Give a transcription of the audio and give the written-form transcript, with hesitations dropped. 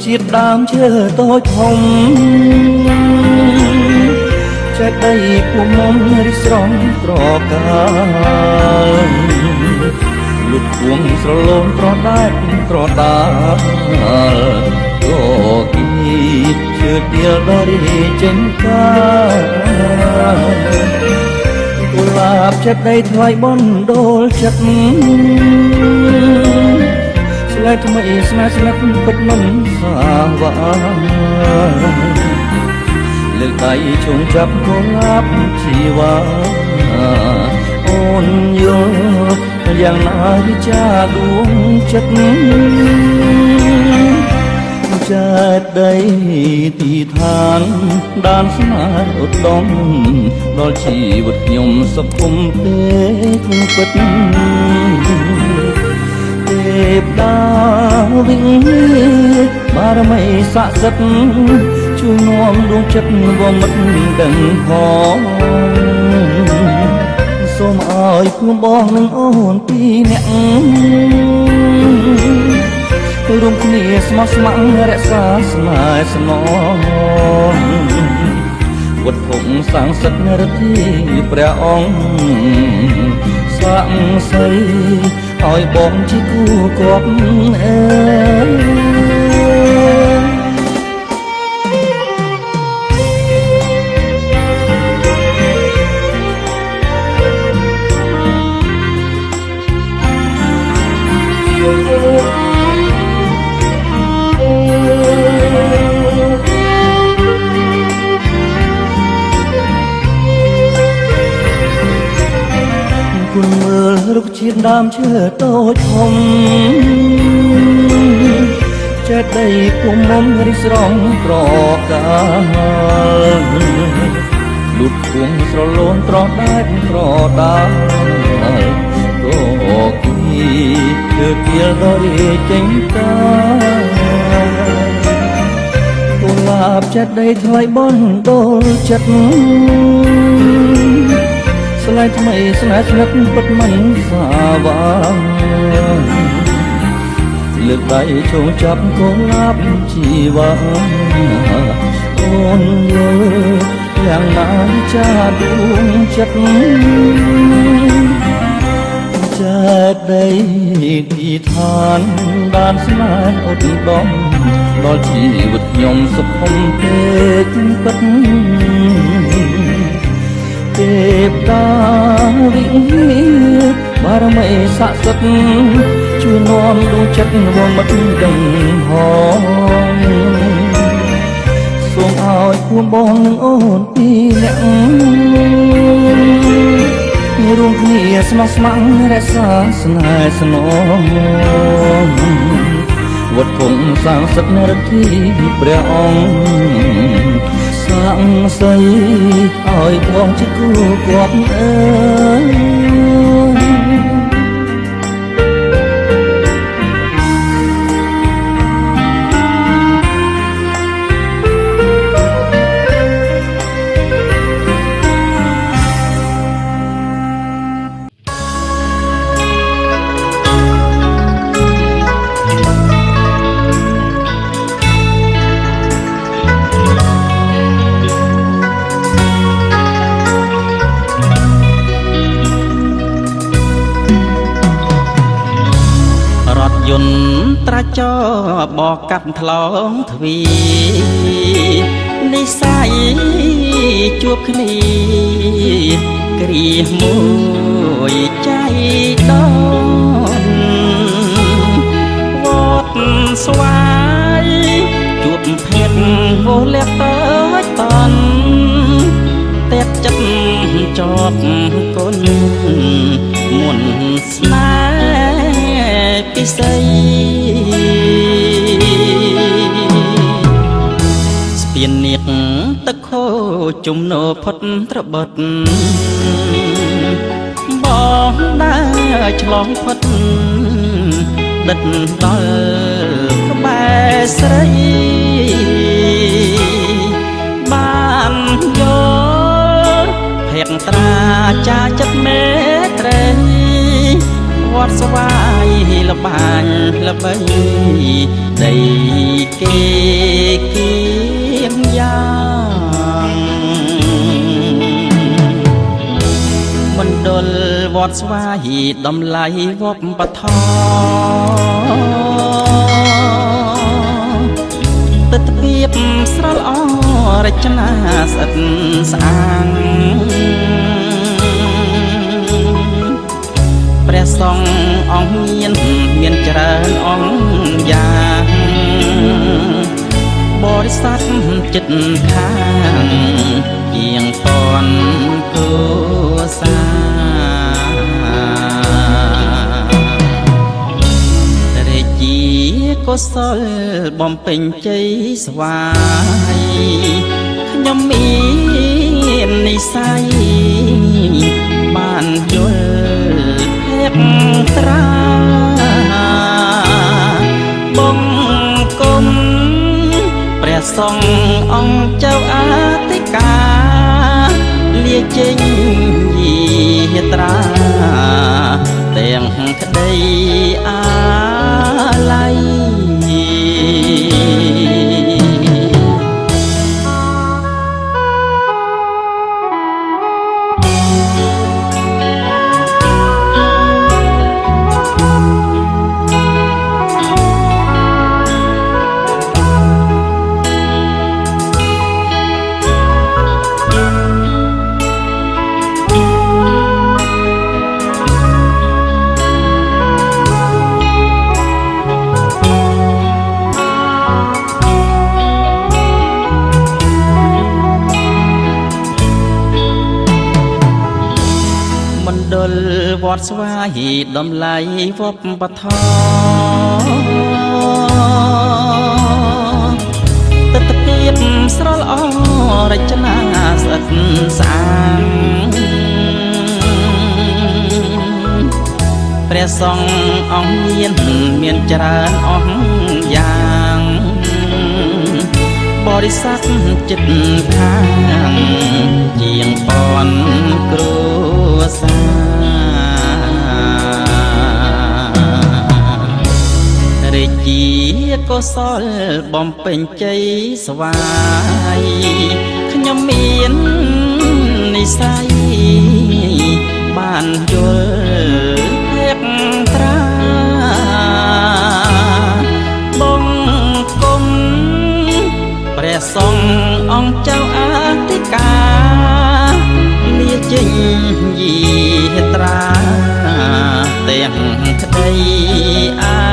ជាតិដើមឈើតូចធំចេះដីពុំមុំរិះស្រងត្រកាលលុតគួងស្រលូនត្រដែកត្រដាលក៏គីជឿទៀលដល់រីចេញកាกุหลาบចេះដីថ្លៃបណ្ដូលចិត្តស្លែកថ្មីស្នេហ៍ស្លាប់ពិតមិនសាវាលើកដៃជុំចាប់กุหลาบជីវ៉ាអូនយល់យ៉ាងណាវិចារដួងចិត្តចេះដីទីឋានដានស្នេហ៍ឧត្តមដល់ជីវិតខ្ញុំសុខុមទេពិតទេពតាវិញបារមីស័ក្តិសិទ្ធិជួយនាំដួងចិត្តវមិតដឹងផងសូមឲ្យភូមិបងនិងអូនពីរនាក់រួមគ្នាស្មោះស្ម័គ្ររក្សាស្នេហ៍ស្នងវត្តភុំសាងសឹកនរធីព្រះអង្គសាក់សីឲ្យបងជាគូគប់អើគុណមើលរុក្ខជាតិដើមឈើតូចធំចេះដីពុំមុំរិះស្រងត្រកាលលុតគួងស្រលូនត្រដែកត្រដាលក៏គីគឺទៀលដល់រីចេញកាกุหลาบចេះដីថ្លៃបណ្ដូលចិត្តស្លែកថ្មីស្នេហ៍ស្និទ្ធពិតមិនសាវាលើកដៃជុំចាប់กุหลาบជីវ៉ាអូនយល់យ៉ាងណាចាដួងចិត្តចេះដីទីឋានដានស្នេហ៍ឧត្តមដល់ជីវិតខ្ញុំសុខុមពេកពិតទេពតាវិបារមីស័ក្តិសិទ្ធិជួយនាំដួងចិត្តវមិតដឹងហងសូមឲ្យភូមិបងនិងអូនពីរនាក់រួមគ្នាស្មោះស្ម័គ្ររក្សាស្នេហ៍ស្នងវត្តភុំសាងសឹកនរធីព្រះអង្គសាក់សីឲ្យបងជាគូគប់អើយត្រាចបកកាត់ថ្លងទ្វីនិស័យជួបគ្នាគ្រាមួយចៃដនវត្តស្វាយជួបភេទវោលតើតន់តែចិត្តជាប់គុណមុនស្នេហ៍ពិសីស្ពាននាគទឹកខូជុំនោផុតត្របិតបងដើរឆ្លងផុតដិតដល់ក្បែរស្រីបានយកភេទត្រាចាចិត្តមេត្រីវវត្តស្វាយលបាញ់លបីដីគេគៀងយ៉ាងមណ្ឌលវត្តស្វាយដំឡៃវប្បធម៌ទិដ្ឋភាពស្រលអរចនាស្អិតស្អាងព្រះសង្ឃអង្គមានច្រើនអង្គយ៉ាងបរិស័ទចិត្តខាងជាងពាន់គូសារាជាកុសលបំពេញជ័យស្វាយខ្ញុំមាននិស្ស័យបានយល់ភេកត្រាបងគុំព្រះសង្ឃអង្គចៅអធិការលាចេញយាត្រាទាំងក្តីអាល័យវត្តស្វាយដំឡៃវប្បធម៌ទិដ្ឋភាពស្រលអរចនាស្អិតស្អាងព្រះសង្ឃអង្គមានច្រើនអង្គយ៉ាងបរិស័ទចិត្តខាងជាងពាន់គ្រួសាររាជាកុសលបំពេញជ័យស្វាយខ្ញុំមាននិស្ស័យបានយល់ភេកត្រាបងគុំព្រះសង្ឃអង្គចៅអធិការលាចេញយាត្រាទាំងក្តីអា